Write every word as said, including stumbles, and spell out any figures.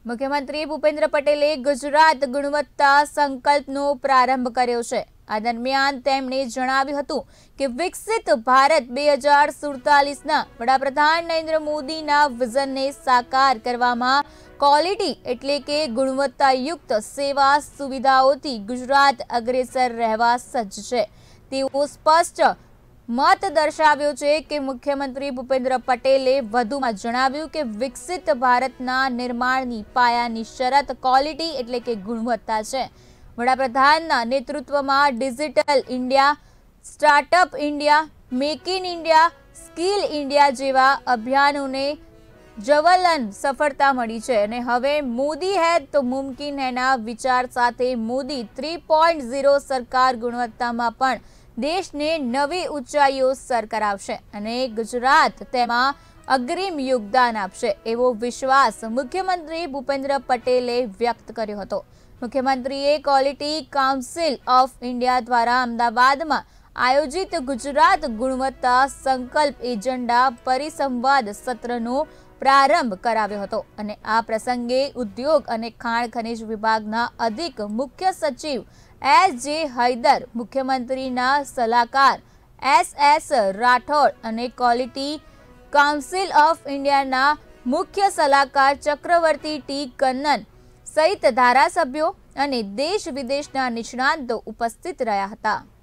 મુખ્યમંત્રી ભૂપેન્દ્ર પટેલે ગુજરાત ગુણવત્તા સંકલ્પનો પ્રારંભ કર્યો છે। આ દરમિયાન તેમણે જણાવ્યું હતું કે વિકસિત ભારત બે હજાર સુડતાલીસના વડાપ્રધાન નરેન્દ્ર મોદીના વિઝનને સાકાર કરવામાં ક્વોલિટી એટલે કે ગુણવત્તાયુક્ત સેવા સુવિધાઓથી ગુજરાત અગ્રેસર રહેવા સજ્જ છે। તેવો સ્પષ્ટ મત દર્શાવ્યો છે કે મુખ્યમંત્રી ભૂપેન્દ્ર પટેલે વધુમાં જણાવ્યું કે વિકસિત ભારતના નિર્માણની પાયાની શરત ક્વોલિટી એટલે કે ગુણવત્તા છે। વડાપ્રધાનના નેતૃત્વમાં digital India, startup India, make in India, skill India જેવા અભિયાનોને જ્વલન સફળતા મળી છે અને હવે મોદી હૈ તો મુમકિન હૈના વિચાર સાથે મોદી થ્રી પોઈન્ટ ઝીરો સરકાર ગુણવત્તામાં પણ દેશને નવી ઊંચાઈઓ સર કરાવશે અને ગુજરાત તેમાં અગ્રીમ યોગદાન આપશે એવો વિશ્વાસ મુખ્યમંત્રી ભૂપેન્દ્ર પટેલે વ્યક્ત કર્યો હતો। મુખ્યમંત્રીએ ક્વોલિટી કાઉન્સિલ ઓફ ઇન્ડિયા દ્વારા અમદાવાદમાં આયોજિત ગુજરાત ગુણવત્તા સંકલ્પ એજન્ડા પરિસંવાદ સત્રનો પ્રારંભ કરાવ્યો હતો અને આ પ્રસંગે ઉદ્યોગ અને ખાણ ખનિજ વિભાગના અધિક મુખ્ય સચિવ એસ જે હૈદર, મુખ્યમંત્રીના સલાહકાર એસ એસ રાઠોડ અને ક્વોલિટી કાઉન્સિલ ઓફ ઇન્ડિયાના મુખ્ય સલાહકાર ચક્રવર્તી ટી કન્નન સહિત ધારાસભ્યો અને દેશ વિદેશના નિષ્ણાતો ઉપસ્થિત રહ્યા હતા।